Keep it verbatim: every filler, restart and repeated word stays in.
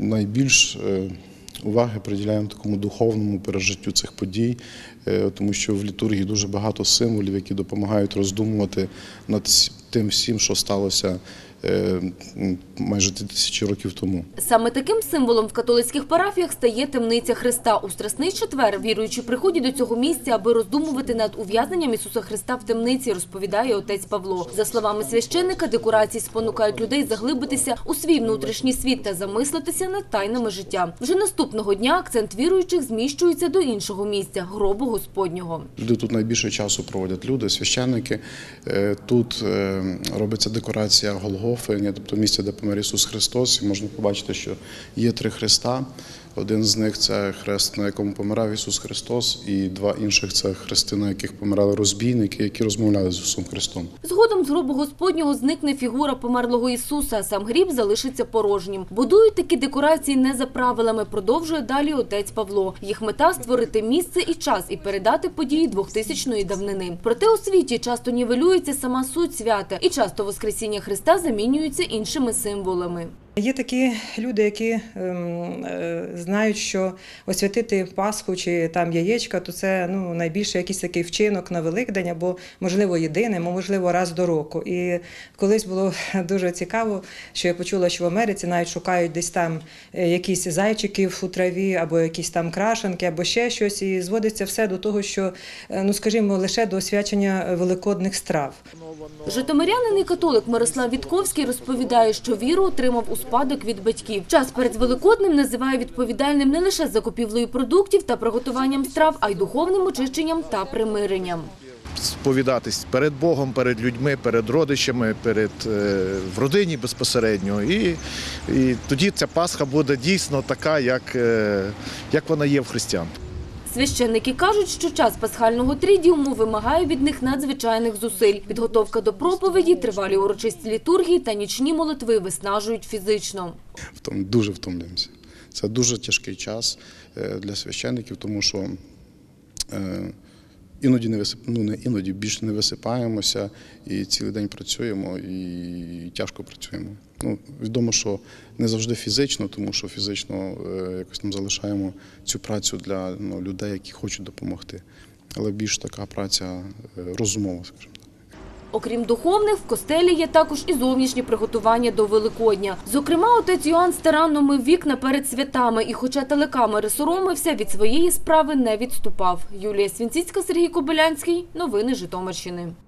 найбільш уваги приділяємо такому духовному пережиттю цих подій, тому що в літургії дуже багато символів, які допомагають роздумувати над тим всім, що сталося майже дві тисячі років тому. Саме таким символом в католицьких парафіях стає темниця Христа. У Страсний четвер віруючі приходять до цього місця, аби роздумувати над ув'язненням Ісуса Христа в темниці, розповідає отець Павло. За словами священника, декорації спонукають людей заглибитися у свій внутрішній світ та замислитися над тайнами життя. Вже наступного дня акцент віруючих зміщується до іншого місця – гробу Господнього. Люди тут найбільше часу проводять люди, священники. Тут робиться декорація Голгофи, тобто місце, де помер Ісус Христос. І можна побачити, що є три хреста. Один з них – це хрест, на якому помирав Ісус Христос, і два інших – це хрести, на яких помирали розбійники, які розмовляли з Ісусом Христом. Згодом з гробу Господнього зникне фігура померлого Ісуса, а сам гріб залишиться порожнім. Будують такі декорації не за правилами, продовжує далі отець Павло. Їх мета – створити місце і час і передати події двохтисячної давнини. Проте у світі часто нівелюється сама суть свята, і часто Воскресіння Христа замінюється іншими символами. Є такі люди, які ем, е, знають, що освятити Пасху чи там яєчка, то це ну, найбільше якийсь такий вчинок на Великдень, або, можливо, єдиний, або, можливо, раз до року. І колись було дуже цікаво, що я почула, що в Америці навіть шукають десь там якісь зайчиків у траві, або якісь там крашенки, або ще щось. І зводиться все до того, що, ну, скажімо, лише до освячення великодних страв. Житомирянин і католик Мирослав Вітковський розповідає, що віру отримав у спадок від батьків. Час перед Великоднем називає відповідальним не лише закупівлею продуктів та приготуванням страв, а й духовним очищенням та примиренням. Сповідатись перед Богом, перед людьми, перед родичами, перед, в родині безпосередньо. І, і тоді ця Пасха буде дійсно така, як, як вона є в християн. Священники кажуть, що час пасхального тридіуму вимагає від них надзвичайних зусиль. Підготовка до проповіді, тривалі урочисті літургії та нічні молитви виснажують фізично. Дуже втомлюємося. Це дуже тяжкий час для священників, тому що іноді не висип... ну, не іноді, більше не висипаємося і цілий день працюємо і тяжко працюємо. Ну, відомо, що не завжди фізично, тому що фізично е, якось там залишаємо цю працю для ну, людей, які хочуть допомогти. Але більш така праця е, розумова, скажімо так. Окрім духовних, в костелі є також і зовнішні приготування до Великодня. Зокрема, отець Йоанн старанно мив вікна перед святами і, хоча телекамери соромився, від своєї справи не відступав. Юлія Свінціцька, Сергій Кобилянський. Новини Житомирщини.